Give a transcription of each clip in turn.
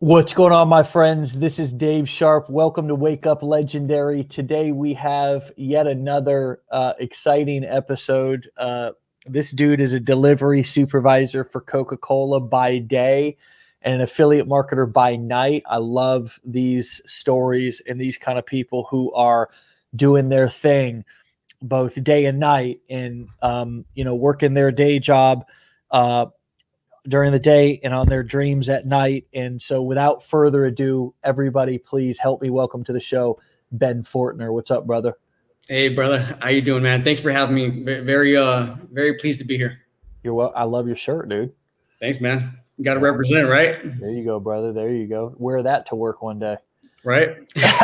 What's going on, my friends? This is Dave Sharp. Welcome to Wake Up Legendary. Today we have yet another exciting episode. This dude is a delivery supervisor for Coca-Cola by day and an affiliate marketer by night. I love these stories and these kind of people who are doing their thing both day and night and, working their day job during the day and on their dreams at night. And so without further ado, everybody, please help me welcome to the show, Ben Fortner. What's up, brother? Hey, brother. How you doing, man? Thanks for having me. Very pleased to be here. You're well. I love your shirt, dude. Thanks, man. You got to represent, right? There you go, brother. There you go. Wear that to work one day. Right.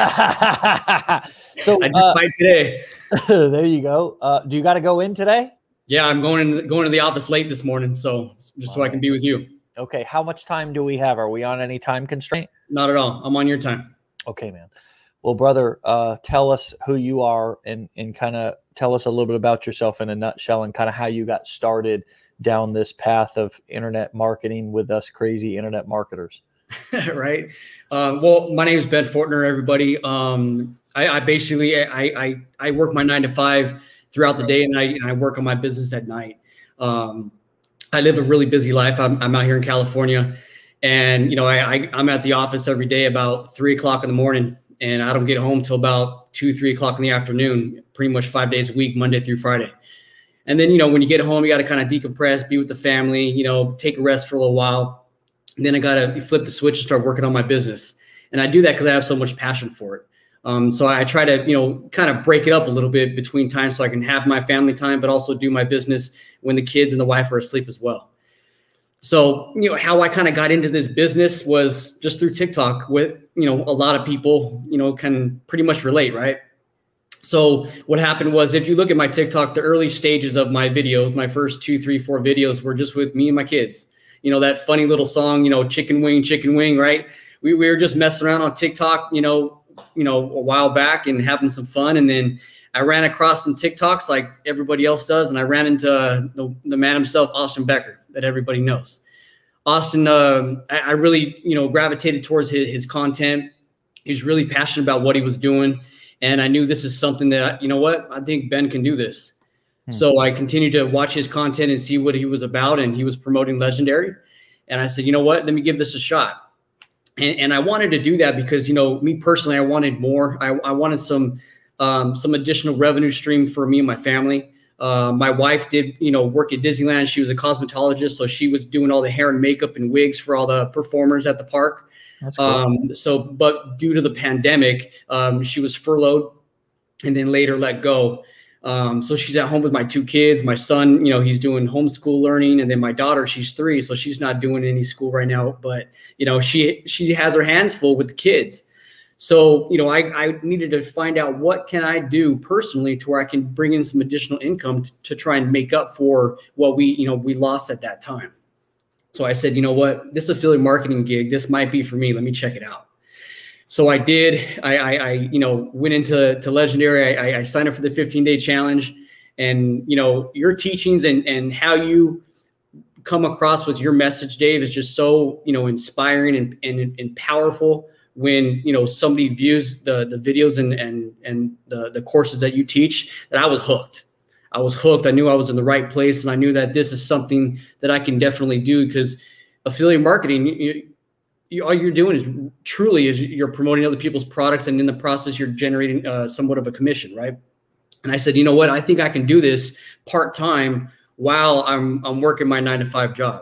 So I just might today. There you go. Do you got to go in today? Yeah, I'm going to the office late this morning, so so I can be with you. Okay. How much time do we have? Are we on any time constraint? Not at all. I'm on your time. Okay, man. Well, brother, tell us who you are and kind of tell us a little bit about yourself in a nutshell and kind of how you got started down this path of internet marketing with us crazy internet marketers. Right. Well, my name is Ben Fortner, everybody. I basically work my 9 to 5 throughout the day, and I work on my business at night. I live a really busy life. I'm out here in California, and I'm at the office every day about 3 o'clock in the morning, and I don't get home till about 2, 3 o'clock in the afternoon, pretty much 5 days a week, Monday through Friday. And then, when you get home, you got to kind of decompress, be with the family, take a rest for a little while. And then I got to flip the switch and start working on my business. And I do that because I have so much passion for it. So I try to, kind of break it up a little bit between times so I can have my family time, but also do my business when the kids and the wife are asleep as well. So, how I kind of got into this business was just through TikTok with, a lot of people, can pretty much relate, right? So what happened was, if you look at my TikTok, the early stages of my videos, my first 2, 3, 4 videos were just with me and my kids. That funny little song, chicken wing, right? We were just messing around on TikTok, a while back and having some fun. And then I ran across some TikToks like everybody else does. And I ran into the man himself, Austin Becker, that everybody knows. Austin, I really, gravitated towards his content. He was really passionate about what he was doing. And I knew this is something that, I think Ben can do this. So I continued to watch his content and see what he was about. And he was promoting Legendary. And I said, let me give this a shot. And I wanted to do that because, me personally, I wanted more. I wanted some additional revenue stream for me and my family. My wife did, work at Disneyland. She was a cosmetologist, so she was doing all the hair and makeup and wigs for all the performers at the park. That's cool. But due to the pandemic, she was furloughed and then later let go. So she's at home with my 2 kids. My son, he's doing homeschool learning. And then my daughter, she's 3. So she's not doing any school right now, but, she has her hands full with the kids. So, I needed to find out what can I do personally to where I can bring in some additional income to try and make up for what we lost at that time. So I said, this affiliate marketing gig, this might be for me. Let me check it out. So I did. I went into Legendary. I signed up for the 15-day challenge, and your teachings and how you come across with your message, Dave, is just so inspiring and powerful. When somebody views the videos and the courses that you teach, that I was hooked. I was hooked. I knew I was in the right place, and I knew that this is something that I can definitely do, because affiliate marketing, all you're doing is you're promoting other people's products, and in the process, you're generating somewhat of a commission, right? And I said, I think I can do this part-time while I'm working my 9 to 5 job.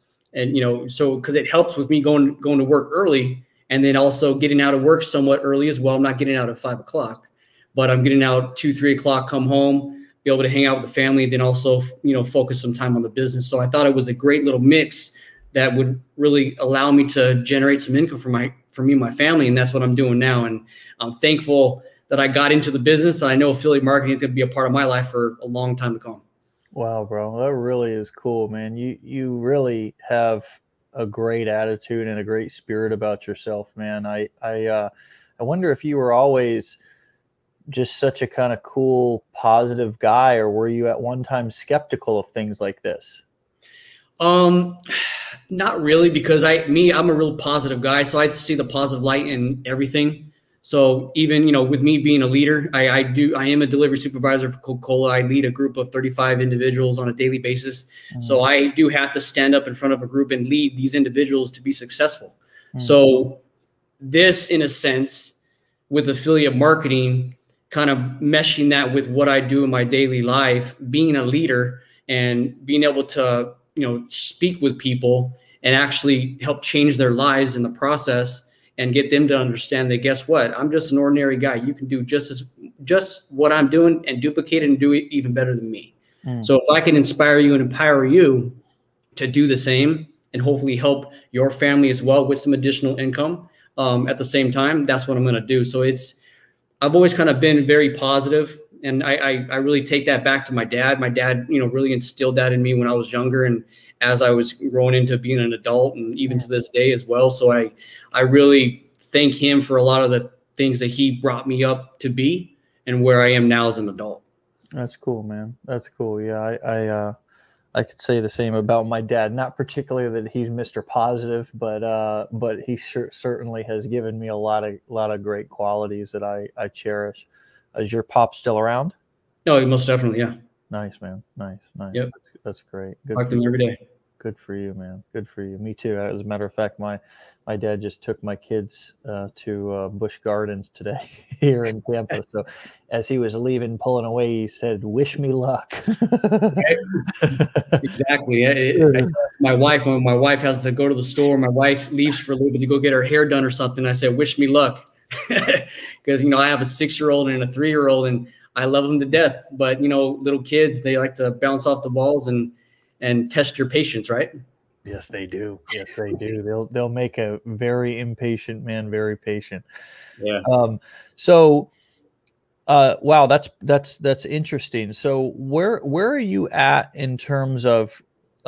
And, so because it helps with me going to work early, and then also getting out of work somewhat early as well. I'm not getting out at 5 o'clock, but I'm getting out 2, 3 o'clock, come home, be able to hang out with the family, then also, focus some time on the business. So I thought it was a great little mix that would really allow me to generate some income for me and my family. And that's what I'm doing now. And I'm thankful that I got into the business. I know affiliate marketing is going to be a part of my life for a long time to come. Wow, bro. That really is cool, man. You really have a great attitude and a great spirit about yourself, man. I wonder if you were always just such a kind of cool, positive guy, or were you at one time skeptical of things like this? Not really, because I'm a real positive guy, so I see the positive light in everything. So even, with me being a leader, I am a delivery supervisor for Coca-Cola. I lead a group of 35 individuals on a daily basis. So I do have to stand up in front of a group and lead these individuals to be successful. So this, in a sense, with affiliate marketing, kind of meshing that with what I do in my daily life, being a leader and being able to, speak with people and actually help change their lives in the process, and get them to understand that, guess what? I'm just an ordinary guy. You can do just what I'm doing and duplicate it and do it even better than me. So if I can inspire you and empower you to do the same and hopefully help your family as well with some additional income at the same time, that's what I'm going to do. So I've always kind of been very positive, and I really take that back to my dad. My dad, really instilled that in me when I was younger, and as I was growing into being an adult, and even to this day as well. So I really thank him for a lot of the things that he brought me up to be and where I am now as an adult. That's cool, man. That's cool. Yeah, I could say the same about my dad. Not particularly that he's Mr. Positive, but he certainly has given me a lot of great qualities that I cherish. Is your pop still around? No, most definitely, yeah. Nice, man. Nice. Yep. That's great. Good. Talk to them every day. Good for you, man. Good for you. Me too. As a matter of fact, my dad just took my kids to Busch Gardens today here in Tampa. So as he was leaving, pulling away, he said, "Wish me luck." Exactly. My wife, when my wife has to go to the store, my wife leaves for a little bit to go get her hair done or something, I said, "Wish me luck." Because, I have a 6-year-old and a 3-year-old, and I love them to death. But, little kids, they like to bounce off the balls and test your patience, right? Yes, they do. Yes, they do. They'll make a very impatient man very patient. Yeah. Wow, that's interesting. So where are you at in terms of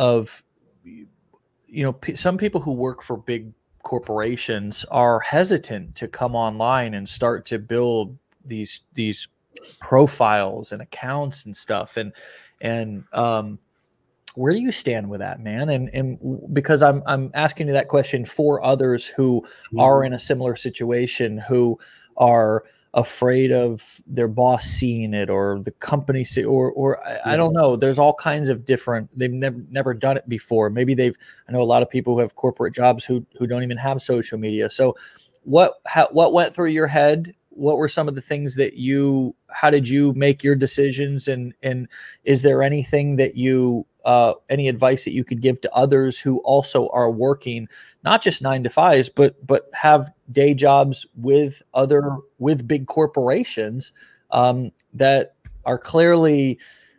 some people who work for big corporations are hesitant to come online and start to build these profiles and accounts and stuff, and where do you stand with that, man? And because I'm asking you that question for others who are in a similar situation, who are afraid of their boss seeing it, or the company see, or I don't know. There's all kinds of different. They've never done it before. Maybe I know a lot of people who have corporate jobs who don't even have social media. So what went through your head? What were some of the things that how did you make your decisions? And is there anything that any advice that you could give to others who also are working, not just 9-to-5s, but have day jobs with big corporations that are clearly,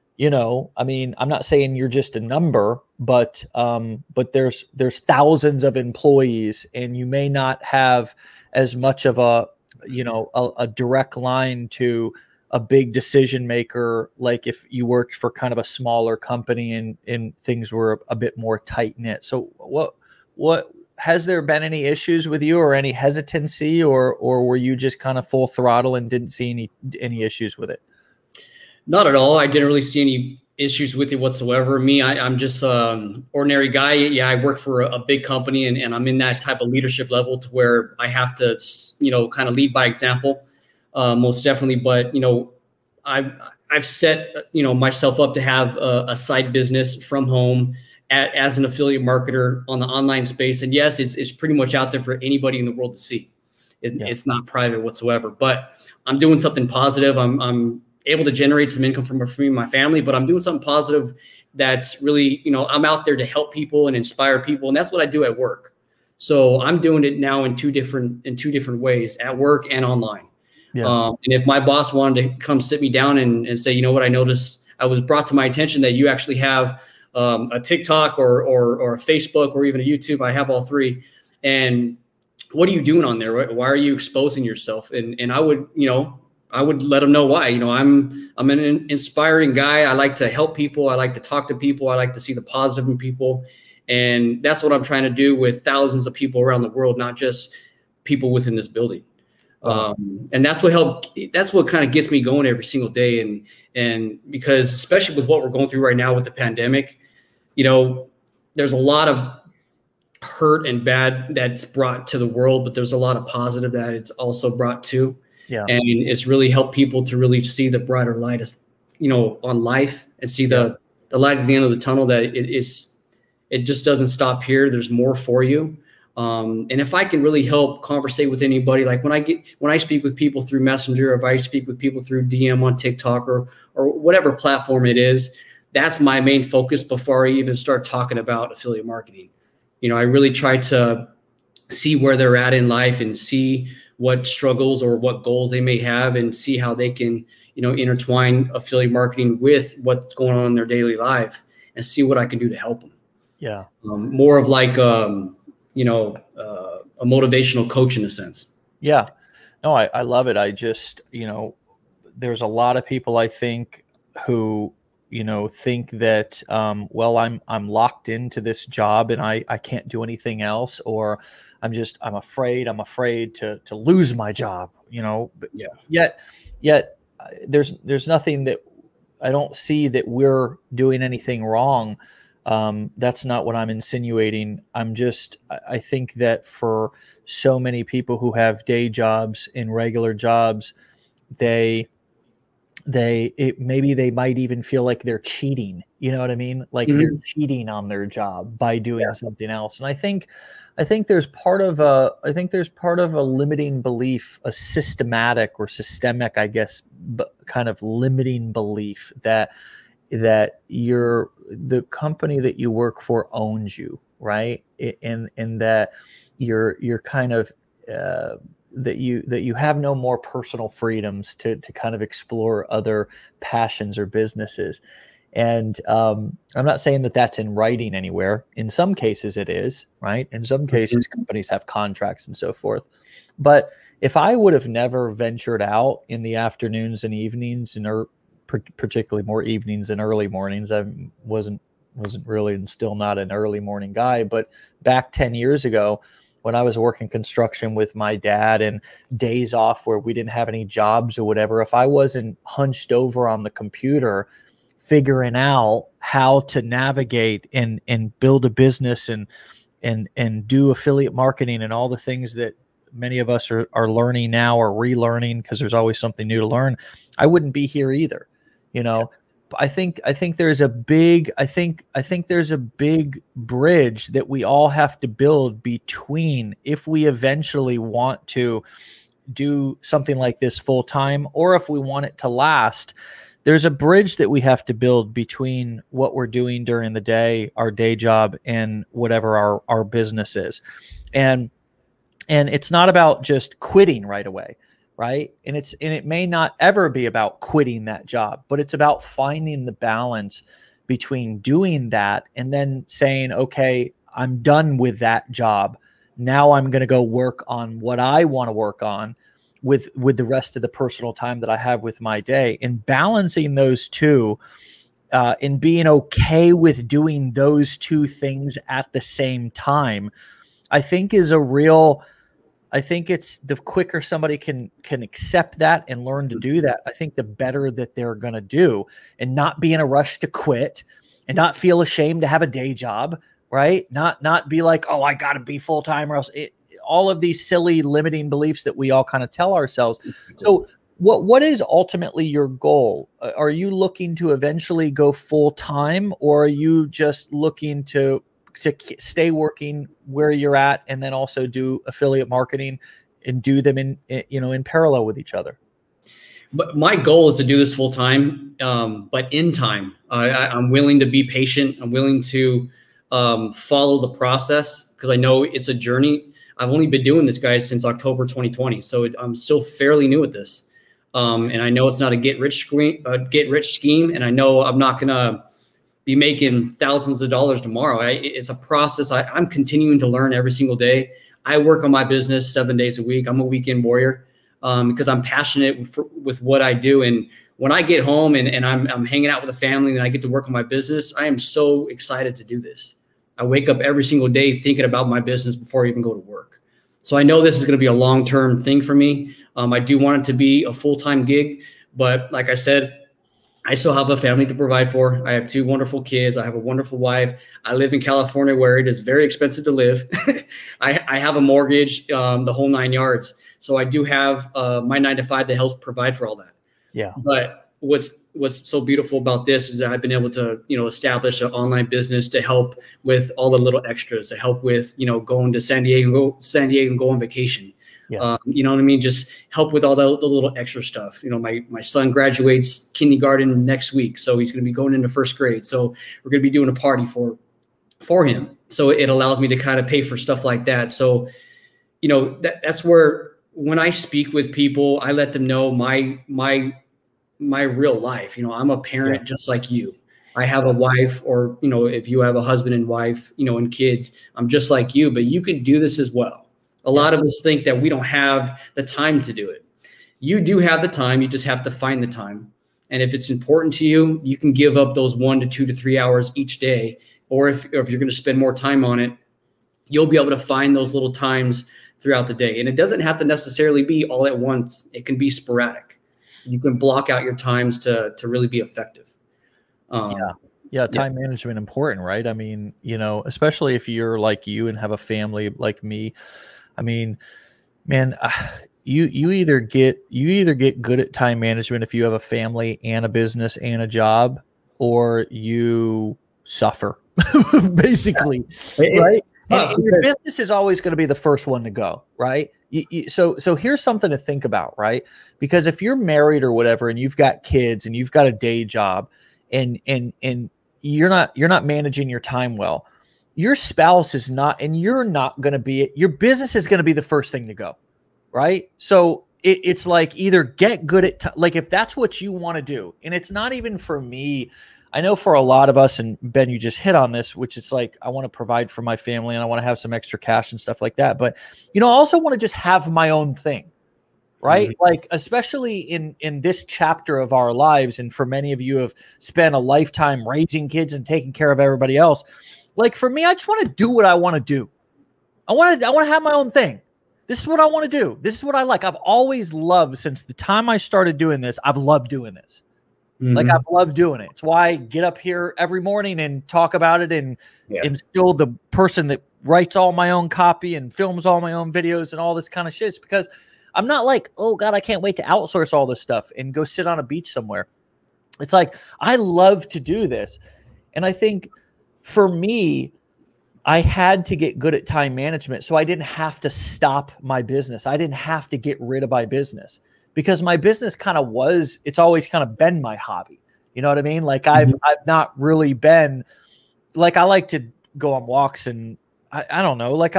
I'm not saying you're just a number, but there's thousands of employees, and you may not have as much of a direct line to a big decision maker, like if you worked for kind of a smaller company and things were a bit more tight knit. So what has there been any issues with you, or any hesitancy, or were you just kind of full throttle and didn't see any issues with it? Not at all. I didn't really see any issues with it whatsoever. Me, I'm just ordinary guy. Yeah, I work for a big company, and I'm in that type of leadership level to where I have to, kind of lead by example, most definitely. But, I've set, myself up to have a side business from home as an affiliate marketer on the online space. And yes, it's pretty much out there for anybody in the world to see. It's not private whatsoever, but I'm doing something positive. I'm able to generate some income from me and my family, but I'm doing something positive that's really, I'm out there to help people and inspire people. And that's what I do at work. So I'm doing it now in two different ways, at work and online. Yeah. And if my boss wanted to come sit me down and say, what, I noticed, I was brought to my attention that you actually have a TikTok or a Facebook or even a YouTube. I have all three. And what are you doing on there? Why are you exposing yourself? And I would, I would let them know why. I'm an inspiring guy. I like to help people. I like to talk to people. I like to see the positive in people. And that's what I'm trying to do with thousands of people around the world, not just people within this building. And that's what kind of gets me going every single day. And because especially with what we're going through right now with the pandemic, there's a lot of hurt and bad that's brought to the world, but there's a lot of positive that it's also brought to. Yeah. And it's really helped people to really see the brighter light, on life, and see the light at the end of the tunnel, that it just doesn't stop here. There's more for you. And if I can really help conversate with anybody, like when I speak with people through Messenger, or if I speak with people through DM on TikTok or whatever platform it is, that's my main focus before I even start talking about affiliate marketing. I really try to see where they're at in life and see what struggles or what goals they may have, and see how they can, intertwine affiliate marketing with what's going on in their daily life, and see what I can do to help them. Yeah. More of like, a motivational coach in a sense. Yeah. No, I love it. I just, there's a lot of people, I think, who, think that, well, I'm locked into this job and I can't do anything else, or I'm afraid to lose my job, but yet there's nothing that I don't see that we're doing anything wrong. That's not what I'm insinuating. I think that for so many people who have day jobs and regular jobs, maybe they might even feel like they're cheating. You know what I mean? Like they're cheating on their job by doing something else. And I think there's part of a limiting belief, a systematic or systemic, I guess, kind of limiting belief that the company that you work for owns you, right? And that you're kind of, that you have no more personal freedoms to kind of explore other passions or businesses. And I'm not saying that that's in writing anywhere. In some cases it is, right? In some cases companies have contracts and so forth. But if I would have never ventured out in the afternoons and evenings, and particularly more evenings and early mornings, I wasn't really, and still not, an early morning guy, but back 10 years ago, when I was working construction with my dad and days off where we didn't have any jobs or whatever, if I wasn't hunched over on the computer figuring out how to navigate and build a business and do affiliate marketing and all the things that many of us are learning now or relearning, because there's always something new to learn, I wouldn't be here either. I think there's a big bridge that we all have to build between, if we eventually want to do something like this full time, or if we want it to last. There's a bridge that we have to build between what we're doing during the day, our day job, and whatever our business is. And it's not about just quitting right away, right? And it may not ever be about quitting that job, but it's about finding the balance between doing that and then saying, okay, I'm done with that job. Now I'm going to go work on what I want to work on with the rest of the personal time that I have with my day, and balancing those two, and being okay with doing those two things at the same time, I think is a real, I think it's the quicker somebody can accept that and learn to do that, I think the better that they're going to do, and not be in a rush to quit and not feel ashamed to have a day job, right? Not be like, oh, I got to be full-time or else all of these silly limiting beliefs that we all kind of tell ourselves. So what is ultimately your goal? Are you looking to eventually go full-time, or are you just looking to stay working where you're at and then also do affiliate marketing and do them in parallel with each other? But my goal is to do this full time, but in time. I'm willing to be patient. I'm willing to follow the process, because I know it's a journey. I've only been doing this, guys, since October 2020, so I'm still fairly new at this. And I know it's not a get rich scheme, and I know I'm not gonna be making thousands of dollars tomorrow. It's a process. I'm continuing to learn every single day. I work on my business 7 days a week. I'm a weekend warrior, because I'm passionate with what I do. And when I get home and I'm hanging out with the family and I get to work on my business, I am so excited to do this. I wake up every single day thinking about my business before I even go to work. So I know this is going to be a long-term thing for me. I do want it to be a full-time gig, but like I said, I still have a family to provide for. I have 2 wonderful kids. I have a wonderful wife. I live in California where it is very expensive to live. I have a mortgage, the whole 9 yards. So I do have my 9 to 5 that helps provide for all that. Yeah. But what's so beautiful about this is that I've been able to, establish an online business to help with all the little extras, to help with, going to San Diego and go on vacation. Yeah. You know what I mean? Just help with all the little extra stuff. My son graduates kindergarten next week, so he's going to be going into 1st grade. So we're going to be doing a party for him. So it allows me to kind of pay for stuff like that. So, that's where when I speak with people, I let them know my real life. I'm a parent just like you. I have a wife, or, if you have a husband and wife, and kids, I'm just like you, but you could do this as well. A lot of us think that we don't have the time to do it. You do have the time. You just have to find the time. And if it's important to you, you can give up those 1 to 2 to 3 hours each day. Or if you're going to spend more time on it, you'll be able to find those little times throughout the day. And it doesn't have to necessarily be all at once. It can be sporadic. You can block out your times to really be effective. Time management important, right? I mean, especially if you're like you and have a family like me. I mean, man, you either get good at time management if you have a family and a business and a job, or you suffer basically, right? And your business is always going to be the first one to go, right? So here's something to think about, right? Because if you're married or whatever, and you've got kids and you've got a day job, and you're not managing your time well, your spouse is not, and you're not going to be, your business is going to be the first thing to go, right? So it's like either get good at, like if that's what you want to do, and it's not even for me. I know for a lot of us, and Ben, you just hit on this, which it's like, I want to provide for my family and I want to have some extra cash and stuff like that. But, I also want to just have my own thing, right? Mm-hmm. Like, especially in this chapter of our lives. And for many of you have spent a lifetime raising kids and taking care of everybody else. Like for me, I just want to do what I want to do. I want to have my own thing. This is what I want to do. This is what I like. I've always loved, since the time I started doing this, I've loved doing this. Mm-hmm. Like I've loved doing it. It's why I get up here every morning and talk about it, and am still the person that writes all my own copy and films all my own videos and all this kind of shit. It's because I'm not like, oh God, I can't wait to outsource all this stuff and go sit on a beach somewhere. It's like, I love to do this. And I think for me, I had to get good at time management so I didn't have to stop my business. I didn't have to get rid of my business, because my business it's always kind of been my hobby. You know what I mean? Like I've not really been, like I like to go on walks, and I don't know, like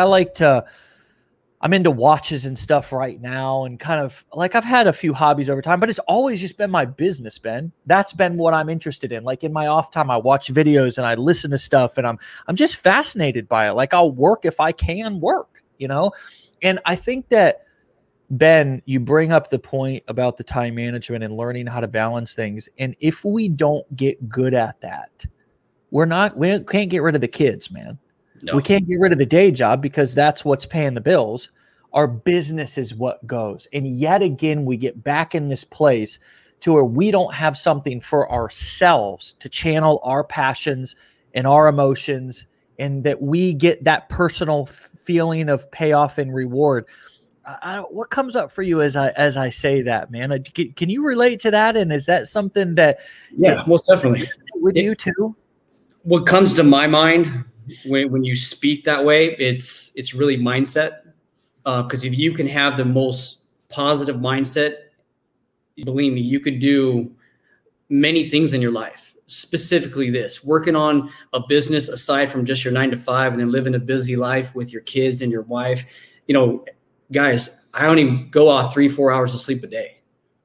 I'm into watches and stuff right now, and kind of like I've had a few hobbies over time, but it's always just been my business, Ben. That's been what I'm interested in. Like in my off time, I watch videos and I listen to stuff, and I'm just fascinated by it. Like I'll work if I can work, And I think that, Ben, you bring up the point about the time management and learning how to balance things. And if we don't get good at that, we can't get rid of the kids, man. No. We can't get rid of the day job, because that's what's paying the bills. Our business is what goes. And yet again, we get back in this place to where we don't have something for ourselves to channel our passions and our emotions, and that we get that personal feeling of payoff and reward. What comes up for you as I say that, man? Can you relate to that? And is that something that, most definitely with you too? What comes to my mind when you speak that way, it's really mindset. Because if you can have the most positive mindset, believe me, you could do many things in your life. Specifically this, working on a business aside from just your 9 to 5, and then living a busy life with your kids and your wife. Guys, I only go off 3-4 hours of sleep a day.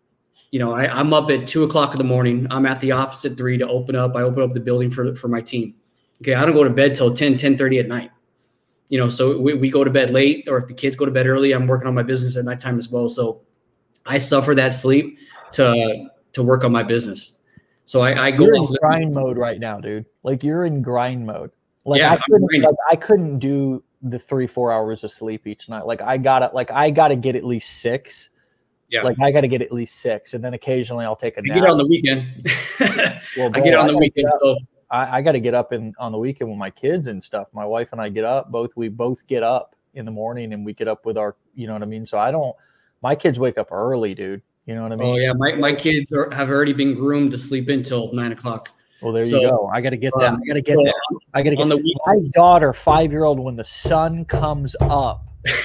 I'm up at 2 o'clock in the morning. I'm at the office at 3 to open up. I open up the building for my team. Okay, I don't go to bed till 10:30 at night. So we go to bed late, or if the kids go to bed early, I'm working on my business at nighttime as well. So I suffer that sleep to work on my business. So I go in grind mode right now, dude. Like you're in grind mode. Like I couldn't do the 3-4 hours of sleep each night. Like I gotta get at least 6. Yeah. Like I got to get at least 6, and then occasionally I'll take a nap. I get it on the weekend. Well, I get it on the weekend. So I got to get up on the weekend with my kids and stuff. My wife and I get up. We both get up in the morning, and we get up with our, you know what I mean? So my kids wake up early, dude. You know what I mean? Oh yeah. My kids have already been groomed to sleep until 9 o'clock. Well, there you go. I got to get that. I got to get there. I got to get on the my daughter, 5-year-old, when the sun comes up.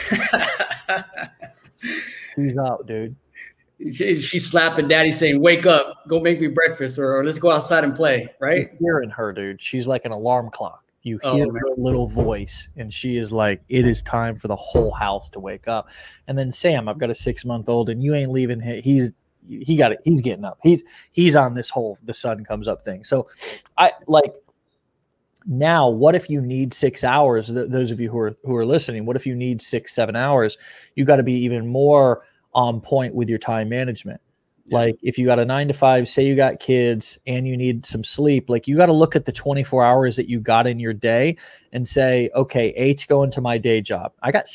She's up, dude. She's slapping daddy saying, wake up, go make me breakfast, or let's go outside and play, right? You're hearing her, dude. She's like an alarm clock. You hear her little voice, and she is like, it is time for the whole house to wake up. And then Sam, I've got a 6-month-old, and you ain't leaving him. He's getting up. He's on this whole the sun comes up thing. So I like now, what if you need 6 hours? Those of you who are listening, what if you need 6-7 hours? You got to be even more on point with your time management. Yeah. Like if you got a 9 to 5, say you got kids and you need some sleep, like you got to look at the 24 hours that you got in your day and say, okay, 8's going to my day job. I got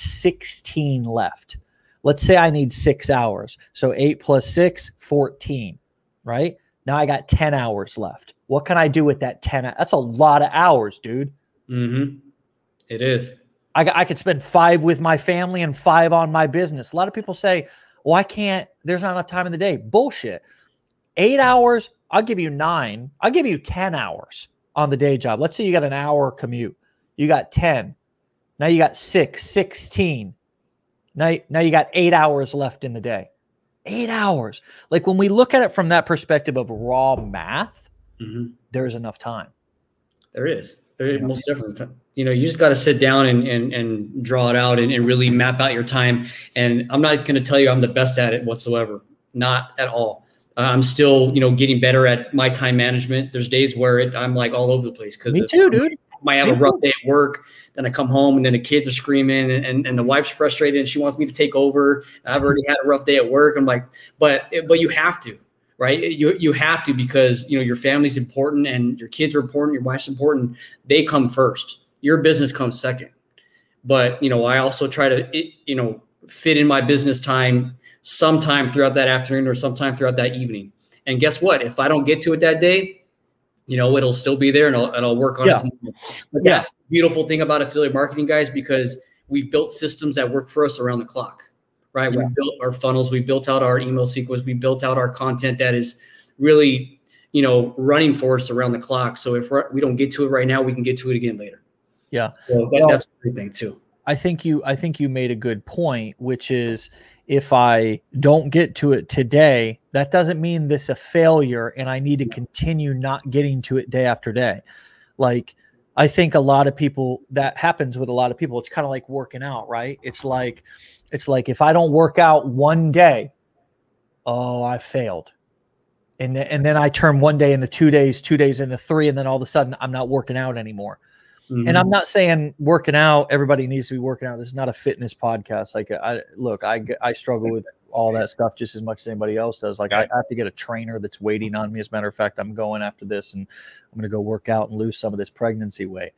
16 left. Let's say I need 6 hours. So 8 plus 6, 14, right? Now I got 10 hours left. What can I do with that 10? That's a lot of hours, dude. Mm-hmm. It is. I could spend 5 with my family and 5 on my business. A lot of people say, well, I can't, there's not enough time in the day. Bullshit. 8 hours, I'll give you 9. I'll give you 10 hours on the day job. Let's say you got an hour commute. You got 10. Now you got 6, 16. Now you got 8 hours left in the day. 8 hours. Like when we look at it from that perspective of raw math, there's enough time. There is. Most definitely. You know, you just got to sit down and draw it out and really map out your time. And I'm not going to tell you I'm the best at it whatsoever. Not at all. I'm still, getting better at my time management. There's days where I'm like all over the place. Me too, dude. I might have a rough day at work. Then I come home and then the kids are screaming and the wife's frustrated and she wants me to take over. I've already had a rough day at work. I'm like, but you have to. Right. You have to, because, your family's important and your kids are important. Your wife's important. They come first. Your business comes second. But, I also try to, fit in my business time sometime throughout that afternoon or sometime throughout that evening. And guess what? If I don't get to it that day, it'll still be there and I'll work on it tomorrow. But that's the beautiful thing about affiliate marketing, guys, because we've built systems that work for us around the clock. Right. Yeah. We built our funnels. We built out our email sequence. We built out our content that is really, running for us around the clock. So if we don't get to it right now, we can get to it again later. Yeah. So that's a great thing too. I think you made a good point, which is if I don't get to it today, that doesn't mean this a failure and I need to continue not getting to it day after day. Like, I think a lot of people, that happens with a lot of people. It's kind of like working out, right? It's like if I don't work out one day, oh, I failed. And then I turn one day into 2 days, 2 days into 3, and then all of a sudden I'm not working out anymore. Mm-hmm. And I'm not saying working out, everybody needs to be working out. This is not a fitness podcast. Like, I struggle with all that stuff just as much as anybody else does. Like, I have to get a trainer that's waiting on me. As a matter of fact, I'm going after this and I'm going to go work out and lose some of this pregnancy weight,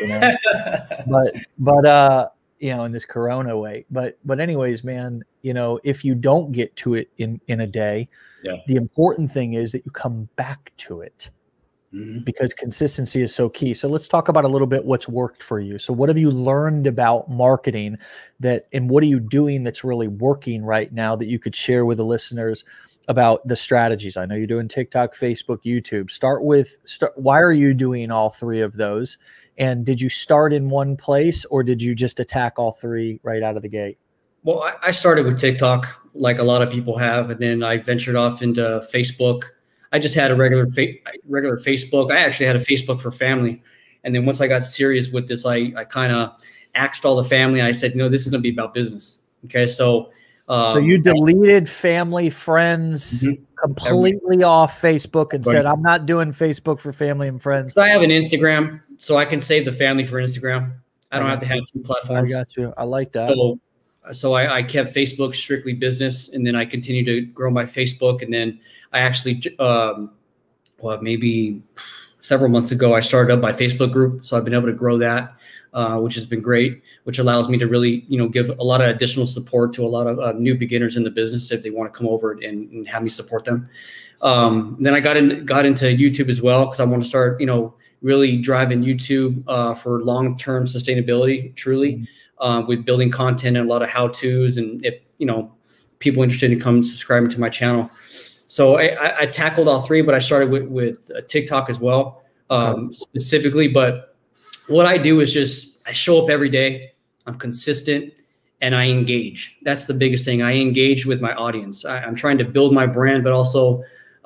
but in this Corona weight, but anyways, man, if you don't get to it in a day, the important thing is that you come back to it. Mm-hmm. Because consistency is so key. So let's talk about a little bit what's worked for you. So what have you learned about marketing and what are you doing that's really working right now that you could share with the listeners about the strategies? I know you're doing TikTok, Facebook, YouTube. Why are you doing all 3 of those? And did you start in one place or did you just attack all 3 right out of the gate? Well, I started with TikTok like a lot of people have, and then I ventured off into Facebook. I just had a regular Facebook. I actually had a Facebook for family. And then once I got serious with this, I kind of axed all the family. I said, this is going to be about business. Okay. So you deleted family, friends, completely off Facebook and said, I'm not doing Facebook for family and friends. So I have an Instagram, so I can save the family for Instagram. I don't have to have 2 platforms. I got you. I like that. So I kept Facebook strictly business, and then I continued to grow my Facebook. And then I actually, maybe several months ago, I started up my Facebook group. So I've been able to grow that, which has been great, which allows me to really, give a lot of additional support to a lot of new beginners in the business if they want to come over and have me support them. Then I got into YouTube as well, because I want to start, really driving YouTube for long-term sustainability, truly, with building content and a lot of how-tos, and if people interested in come subscribing to my channel. So I tackled all three, but I started with TikTok as well, specifically. But what I do is just I show up every day. I'm consistent and I engage. That's the biggest thing. I engage with my audience. I'm trying to build my brand, but also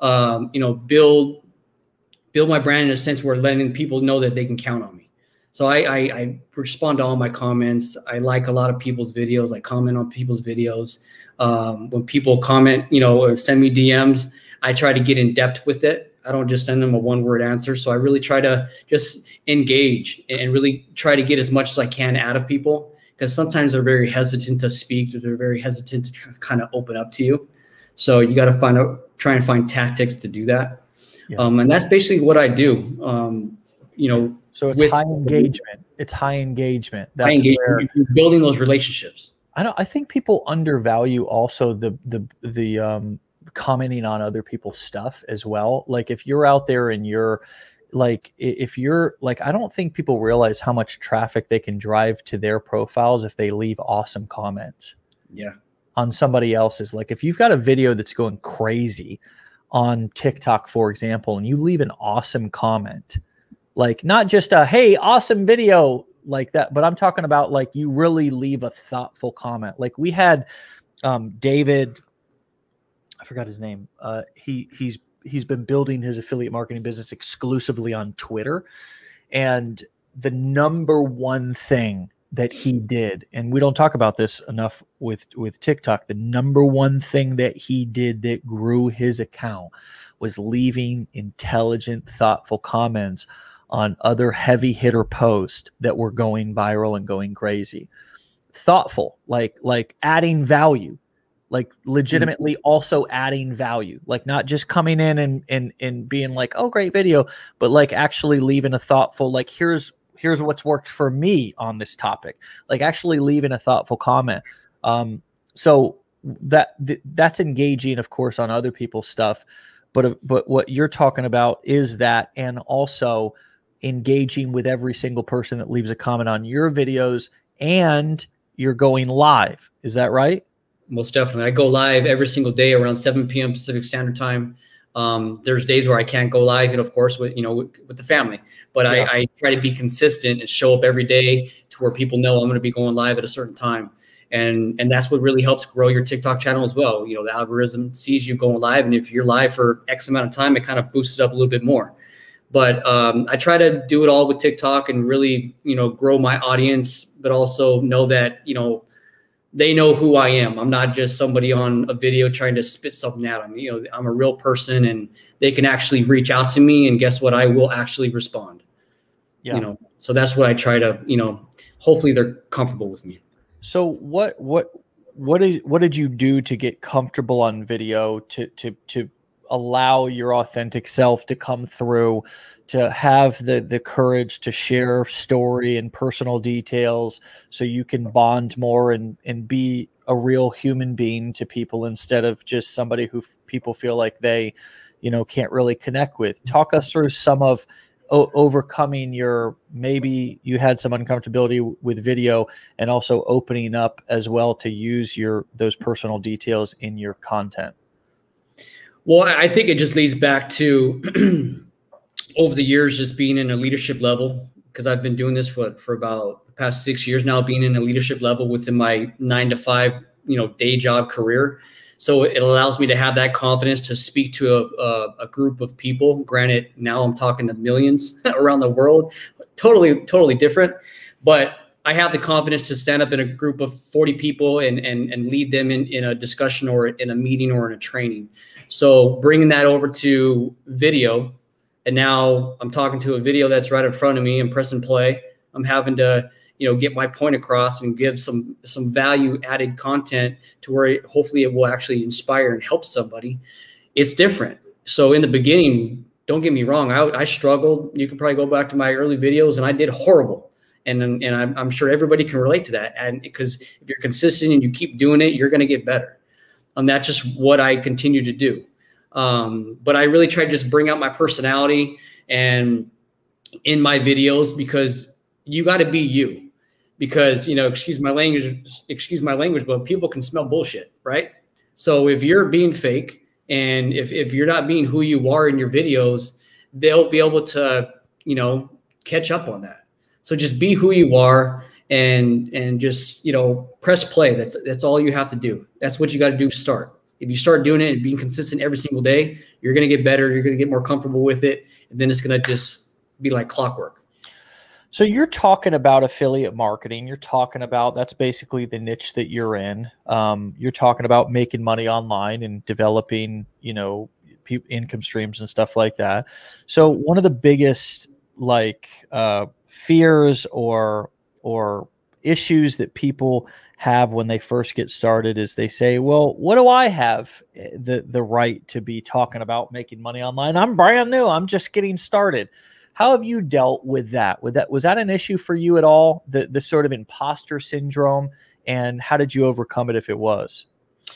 build my brand in a sense where letting people know that they can count on me. So I respond to all my comments. I like a lot of people's videos. I comment on people's videos. When people comment, or send me DMs, I try to get in depth with it. I don't just send them a one-word answer. So I really try to just engage and really try to get as much as I can out of people, because sometimes they're very hesitant to speak, or they're very hesitant to kind of open up to you. So you got to try and find tactics to do that. Yeah. And that's basically what I do. So it's high engagement. It's high engagement. That's high engagement. You're building those relationships. I think people undervalue also the commenting on other people's stuff as well. Like if you're out there and you're like, I don't think people realize how much traffic they can drive to their profiles if they leave awesome comments. Yeah. On somebody else's. Like if you've got a video that's going crazy on TikTok, for example, and you leave an awesome comment, like not just a, hey, awesome video like that, but I'm talking about like you really leave a thoughtful comment. Like we had David, I forgot his name. He's been building his affiliate marketing business exclusively on Twitter. And the number one thing that he did, and we don't talk about this enough with TikTok, the number one thing that he did that grew his account was leaving intelligent, thoughtful comments on other heavy hitter posts that were going viral and going crazy. Thoughtful, like adding value, like legitimately also adding value, like not just coming in and being like, oh, great video, but like actually leaving a thoughtful, like here's what's worked for me on this topic, like actually leaving a thoughtful comment. So that's engaging, of course, on other people's stuff. But what you're talking about is that, and also engaging with every single person that leaves a comment on your videos, and you're going live. Is that right? Most definitely. I go live every single day around 7 p.m. Pacific Standard Time. There's days where I can't go live, and of course with the family, but yeah. I try to be consistent and show up every day to where people know I'm going to be going live at a certain time. And that's what really helps grow your TikTok channel as well. The algorithm sees you going live, and if you're live for X amount of time, it kind of boosts it up a little bit more. But I try to do it all with TikTok and really, grow my audience, but also know that, they know who I am. I'm not just somebody on a video trying to spit something at them. I'm a real person, and they can actually reach out to me, and guess what? I will actually respond. Yeah. So that's what I try to, hopefully they're comfortable with me. So what did you do to get comfortable on video to allow your authentic self to come through, to have the courage to share story and personal details so you can bond more and be a real human being to people instead of just somebody who people feel like they, can't really connect with? Talk us through some of overcoming maybe you had some uncomfortability with video, and also opening up as well to use those personal details in your content. Well, I think it just leads back to over the years, just being in a leadership level, because I've been doing this for about the past 6 years now, being in a leadership level within my 9-to-5, day job career. So it allows me to have that confidence to speak to a group of people. Granted, now I'm talking to millions around the world, totally different. But I have the confidence to stand up in a group of 40 people and lead them in a discussion or in a meeting or in a training. So bringing that over to video, and now I'm talking to a video that's right in front of me and pressing play. I'm having to, get my point across and give some value added content to where hopefully it will actually inspire and help somebody. It's different. So in the beginning, Don't get me wrong. I struggled. You can probably go back to my early videos and I did horrible. And I'm sure everybody can relate to that. And because if you're consistent and you keep doing it, you're going to get better. And that's just what I continue to do. But I really try to just bring out my personality and in my videos, because you got to be you, because, you know, excuse my language, but people can smell bullshit, right? So if you're being fake and if you're not being who you are in your videos, they'll be able to, you know, catch up on that. So just be who you are and just, you know, press play. That's all you have to do. That's what you got to do to start. If you start doing it and being consistent every single day, you're going to get better. You're going to get more comfortable with it. And then it's going to just be like clockwork. So you're talking about affiliate marketing. You're talking about, that's basically the niche that you're in. You're talking about making money online and developing, you know, income streams and stuff like that. So one of the biggest like fears or issues that people have when they first get started is they say, well, what do I have the right to be talking about making money online? I'm brand new. I'm just getting started. How have you dealt with that? Was that an issue for you at all? The sort of imposter syndrome, and how did you overcome it if it was?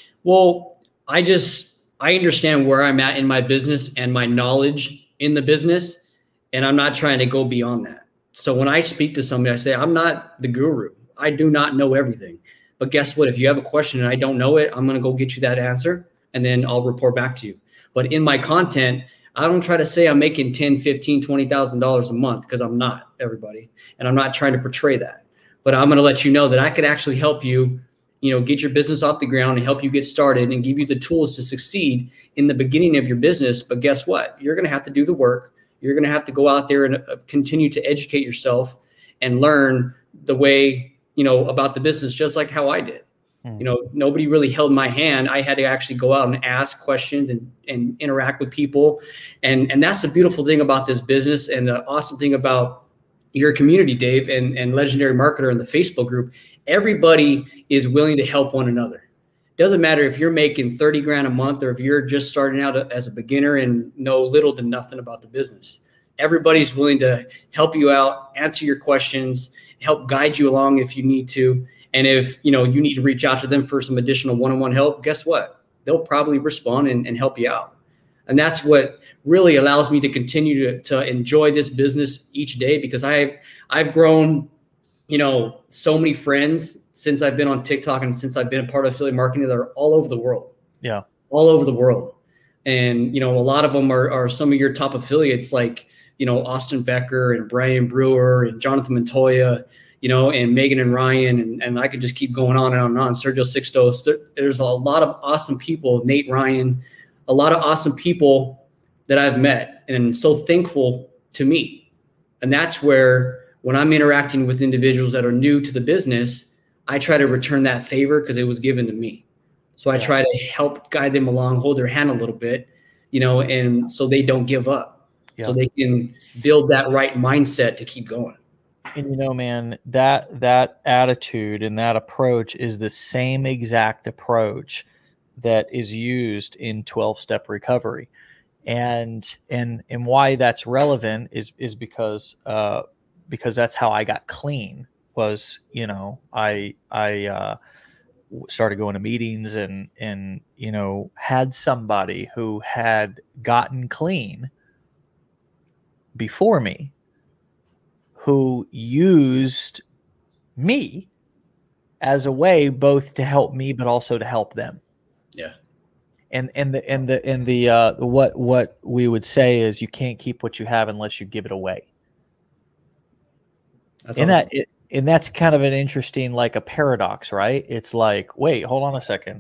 Well, I understand where I'm at in my business and my knowledge in the business, and I'm not trying to go beyond that. So when I speak to somebody, I say, I'm not the guru. I do not know everything. But guess what? If you have a question and I don't know it, I'm going to go get you that answer, and then I'll report back to you. But in my content, I don't try to say I'm making $10,000, $15,000, $20,000 a month, because I'm not, everybody. And I'm not trying to portray that. But I'm going to let you know that I could actually help you, you know, get your business off the ground and help you get started and give you the tools to succeed in the beginning of your business. But guess what? You're going to have to do the work. You're going to have to go out there and continue to educate yourself and learn the way, you know, about the business, just like how I did. You know, nobody really held my hand. I had to actually go out and ask questions and interact with people. And that's the beautiful thing about this business, and the awesome thing about your community, Dave, and Legendary Marketer in the Facebook group. Everybody is willing to help one another. Doesn't matter if you're making 30 grand a month or if you're just starting out as a beginner and know little to nothing about the business. Everybody's willing to help you out, answer your questions, help guide you along if you need to. And if, you know, you need to reach out to them for some additional one-on-one help, guess what? They'll probably respond and help you out. And that's what really allows me to continue to enjoy this business each day, because I've grown, you know, so many friends since I've been on TikTok and since I've been a part of affiliate marketing that are all over the world. Yeah. All over the world. And, you know, a lot of them are some of your top affiliates, like, you know, Austin Becker and Brian Brewer and Jonathan Montoya, you know, and Megan and Ryan, and I could just keep going on and on and on. Sergio Sixtos. There's a lot of awesome people, Nate Ryan, a lot of awesome people that I've met and so thankful to meet. And that's where, when I'm interacting with individuals that are new to the business, I try to return that favor because it was given to me. So I try to help guide them along, hold their hand a little bit, you know, and so they don't give up. So they can build that right mindset to keep going. And, you know, man, that attitude and that approach is the same exact approach that is used in 12-step recovery. And why that's relevant is because that's how I got clean. Was, you know, I started going to meetings and, you know, had somebody who had gotten clean before me, who used me as a way both to help me, but also to help them. Yeah. And what we would say is, you can't keep what you have unless you give it away. That's awesome. And that's kind of an interesting, like a paradox, right? It's like, wait, hold on a second.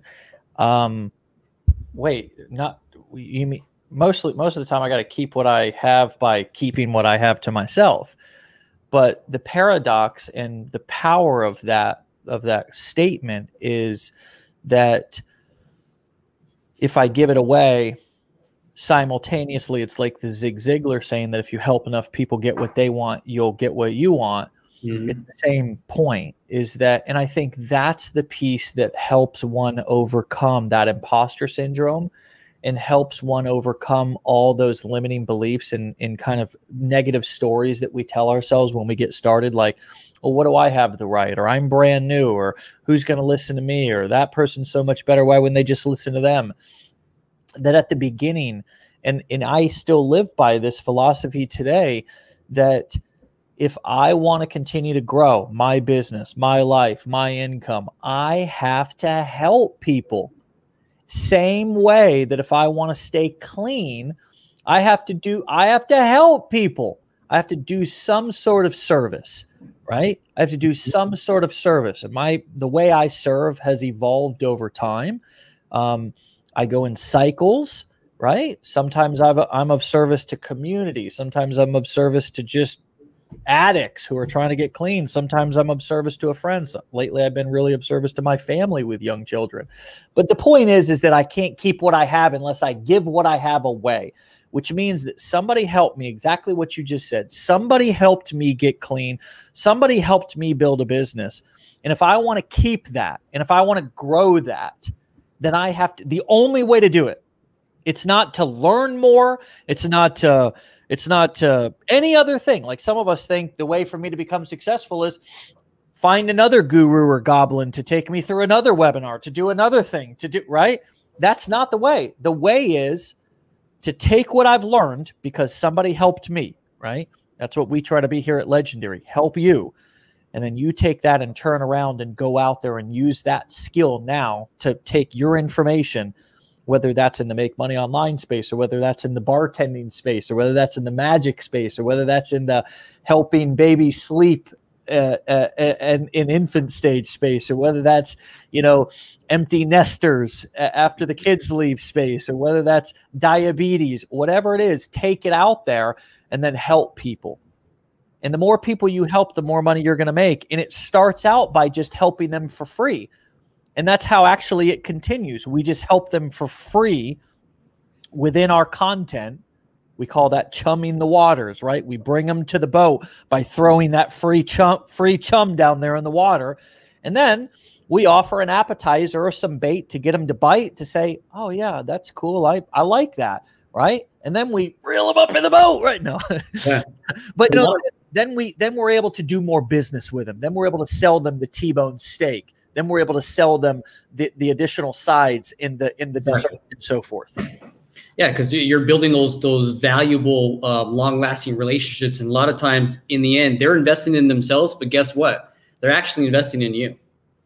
Wait, not you mean most of the time I got to keep what I have by keeping what I have to myself. But the paradox and the power of that statement is that if I give it away, simultaneously, it's like the Zig Ziglar saying that if you help enough people get what they want, you'll get what you want. Mm-hmm. It's the same point, is that, and I think that's the piece that helps one overcome that imposter syndrome and helps one overcome all those limiting beliefs and kind of negative stories that we tell ourselves when we get started, like, well, what do I have to write? Or I'm brand new, or who's going to listen to me? Or that person's so much better. Why wouldn't they just listen to them? That at the beginning, and I still live by this philosophy today, that if I want to continue to grow my business, my life, my income, I have to help people. Same way that if I want to stay clean, I have to help people. I have to do some sort of service, right? I have to do some sort of service. And the way I serve has evolved over time. I go in cycles, right? Sometimes I'm of service to community. Sometimes I'm of service to just addicts who are trying to get clean. Sometimes I'm of service to a friend. So lately, I've been really of service to my family with young children. But the point is that I can't keep what I have unless I give what I have away, which means that somebody helped me, exactly what you just said. Somebody helped me get clean. Somebody helped me build a business. And if I want to keep that, and if I want to grow that, then I have to, the only way to do it, it's not to learn more. It's not to any other thing. Like some of us think the way for me to become successful is find another guru or goblin to take me through another webinar, to do another thing, to do, right? That's not the way. The way is to take what I've learned because somebody helped me, right? That's what we try to be here at Legendary, help you. And then you take that and turn around and go out there and use that skill now to take your information, whether that's in the Make Money Online space, or whether that's in the bartending space, or whether that's in the magic space, or whether that's in the helping baby sleep and in infant stage space, or whether that's, empty nesters after the kids leave space, or whether that's diabetes, whatever it is, take it out there and then help people. And the more people you help, the more money you're going to make. And it starts out by just helping them for free. And that's how actually it continues. We just help them for free within our content. We call that chumming the waters, right? We bring them to the boat by throwing that free chum down there in the water. And then we offer an appetizer or some bait to get them to bite, to say, oh yeah, that's cool. I like that, right? And then we reel them up in the boat, right? No. Yeah. But no, then we're able to do more business with them. Then we're able to sell them the T-bone steak. Then we're able to sell them the additional sides in the dessert and so forth. Yeah, because you're building those valuable, long-lasting relationships, and a lot of times, in the end, they're investing in themselves. But guess what? They're actually investing in you,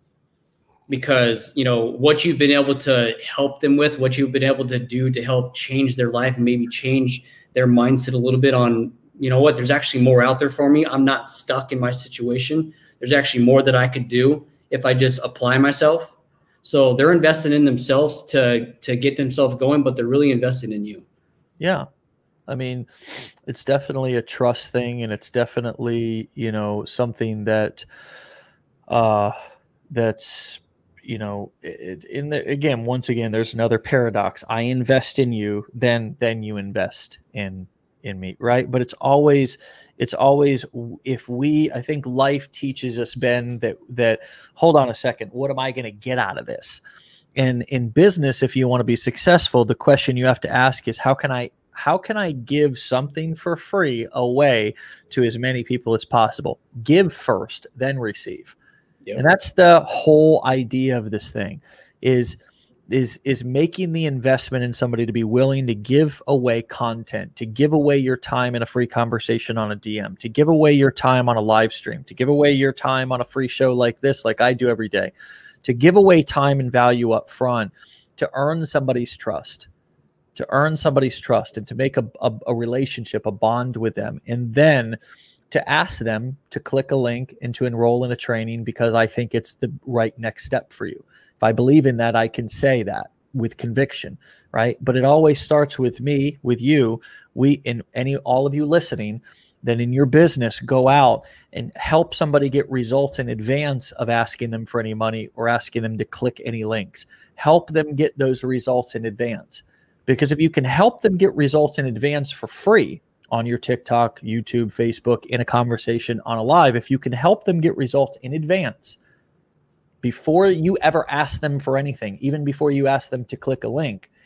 because what you've been able to help them with, what you've been able to do to help change their life and maybe change their mindset a little bit on, what, there's actually more out there for me. I'm not stuck in my situation. There's actually more that I could do if I just apply myself. So they're investing in themselves to get themselves going, but they're really investing in you. Yeah. I mean, it's definitely a trust thing, and it's definitely, something that that's, again, once again, there's another paradox. I invest in you, then you invest in me, right? But it's always I think life teaches us, Ben, that hold on a second, what am I going to get out of this? And in business, if you want to be successful, the question you have to ask is, how can I give something for free away to as many people as possible? Give first, then receive. Yep. And that's the whole idea of this thing, is making the investment in somebody to be willing to give away content, to give away your time in a free conversation on a DM, to give away your time on a live stream, to give away your time on a free show like this, like I do every day, to give away time and value up front, to earn somebody's trust, and to make a relationship, a bond with them, and then to ask them to click a link and to enroll in a training because I think it's the right next step for you. If I believe in that, I can say that with conviction, right? But it always starts with me, with you, all of you listening, then in your business, go out and help somebody get results in advance of asking them for any money or asking them to click any links. Help them get those results in advance. Because if you can help them get results in advance for free on your TikTok, YouTube, Facebook, in a conversation, on a live, if you can help them get results in advance, before you ever ask them for anything, even before you ask them to click a link,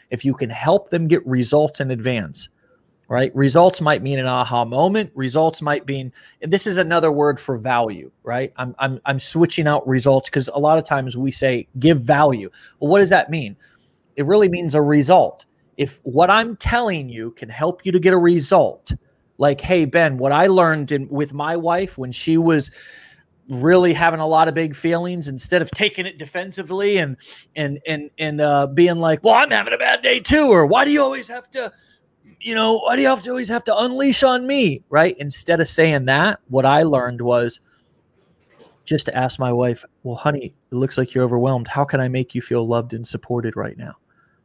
if you can help them get results in advance, right? Results might mean an aha moment. Results might mean, and this is another word for value, right? I'm switching out results because a lot of times we say give value. Well, what does that mean? It really means a result. If what I'm telling you can help you to get a result, like, hey, Ben, what I learned with my wife when she was really having a lot of big feelings, instead of taking it defensively and being like, well, I'm having a bad day too, or why do you always have to, why do you always have to unleash on me, right? Instead of saying that, what I learned was just to ask my wife, well, honey, it looks like you're overwhelmed. How can I make you feel loved and supported right now?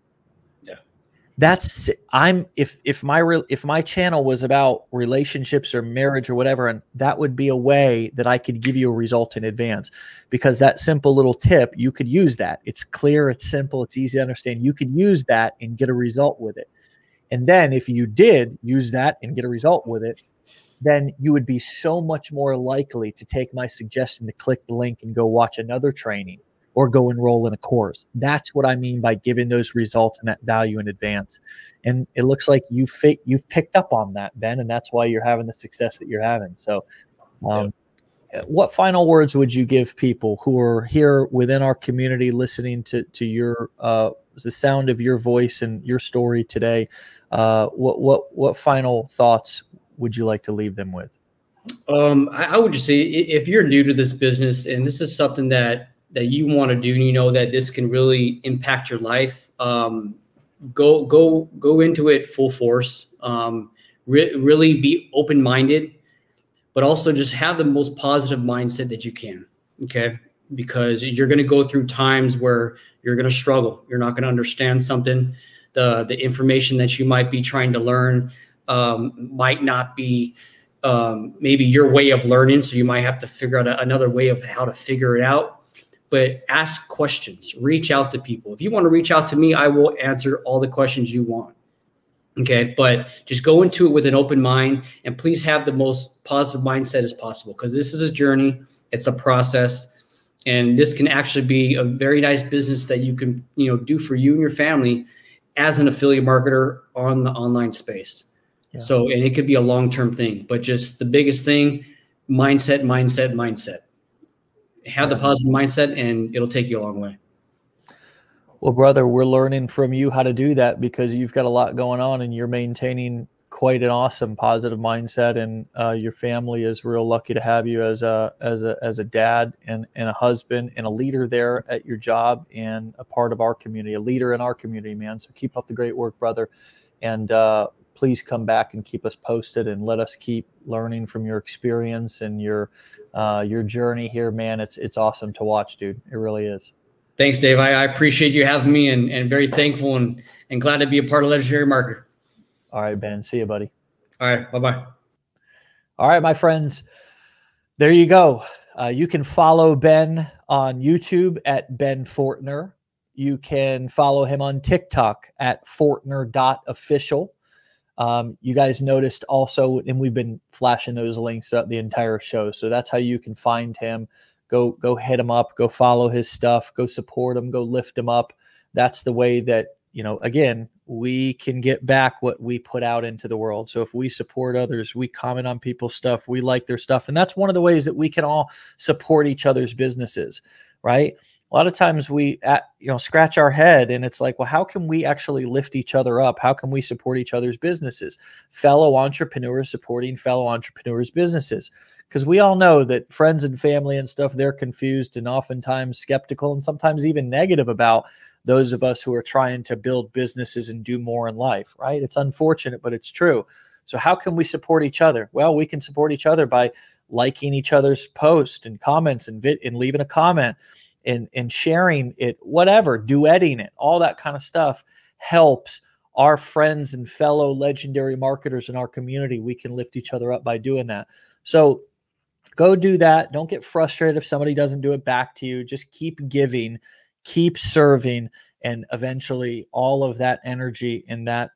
That's if my channel was about relationships or marriage or whatever, and that would be a way that I could give you a result in advance, because that simple little tip, you could use that. It's clear, it's simple, it's easy to understand. You could use that and get a result with it. And then if you did use that and get a result with it, then you would be so much more likely to take my suggestion to click the link and go watch another training or go enroll in a course. That's what I mean by giving those results and that value in advance. And it looks like you've picked up on that, Ben, and that's why you're having the success that you're having. So what final words would you give people who are here within our community listening to your the sound of your voice and your story today? What final thoughts would you like to leave them with? I would just say, if you're new to this business and this is something that you want to do, and you know that this can really impact your life, go into it full force. Really be open-minded, but also just have the most positive mindset that you can. Okay, because you're going to go through times where you're going to struggle. You're not going to understand something. The information that you might be trying to learn might not be maybe your way of learning. So you might have to figure out another way of how to figure it out. But ask questions, reach out to people. If you want to reach out to me, I will answer all the questions you want. Okay, but just go into it with an open mind, and please have the most positive mindset as possible, because this is a journey. It's a process, and this can actually be a very nice business that you can, do for you and your family as an affiliate marketer on the online space. Yeah. So, and it could be a long-term thing, but just the biggest thing, mindset. Have the positive mindset, and it'll take you a long way. Well, brother, we're learning from you how to do that, because you've got a lot going on and you're maintaining quite an awesome positive mindset, and your family is real lucky to have you as a dad and a husband and a leader there at your job, and a part of our community, a leader in our community, man. So keep up the great work, brother. And please come back and keep us posted, and let us keep learning from your experience and your journey here, man. It's awesome to watch, dude. It really is. Thanks, Dave. I appreciate you having me, and very thankful and glad to be a part of Legendary Marketer. All right, Ben. See you, buddy. All right. Bye-bye. All right, my friends. There you go. You can follow Ben on YouTube at Ben Fortner. You can follow him on TikTok at Fortner.official. You guys noticed also, and we've been flashing those links throughout the entire show. So that's how you can find him. Go hit him up, go follow his stuff, go support him, go lift him up. That's the way that, again, we can get back what we put out into the world. So if we support others, we comment on people's stuff, we like their stuff. And that's one of the ways that we can all support each other's businesses, right? A lot of times we, scratch our head, and it's like, well, how can we actually lift each other up? How can we support each other's businesses? Fellow entrepreneurs supporting fellow entrepreneurs' businesses. Because we all know that friends and family and stuff, they're confused and oftentimes skeptical and sometimes even negative about those of us who are trying to build businesses and do more in life, right? It's unfortunate, but it's true. So how can we support each other? Well, we can support each other by liking each other's posts and comments and leaving a comment and sharing it, whatever, duetting it, all that kind of stuff helps our friends and fellow legendary marketers in our community. We can lift each other up by doing that. So go do that. Don't get frustrated if somebody doesn't do it back to you. Just keep giving, keep serving, and eventually all of that energy and that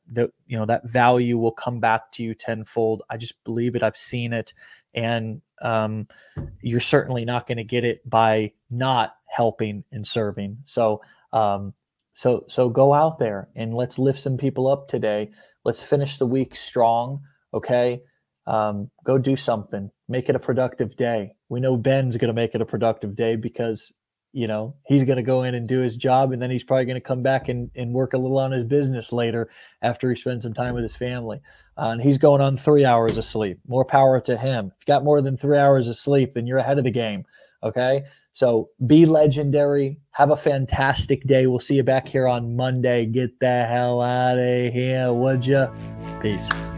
value will come back to you tenfold. I just believe it. I've seen it. And you're certainly not going to get it by not helping and serving. So So go out there and let's lift some people up today. Let's finish the week strong. Okay. Go do something, make it a productive day. We know Ben's going to make it a productive day because, he's going to go in and do his job, and then he's probably going to come back and work a little on his business later after he spends some time with his family. And he's going on 3 hours of sleep. More power to him. If you got more than 3 hours of sleep, then you're ahead of the game. Okay. So be legendary. Have a fantastic day. We'll see you back here on Monday. Get the hell out of here, would ya? Peace.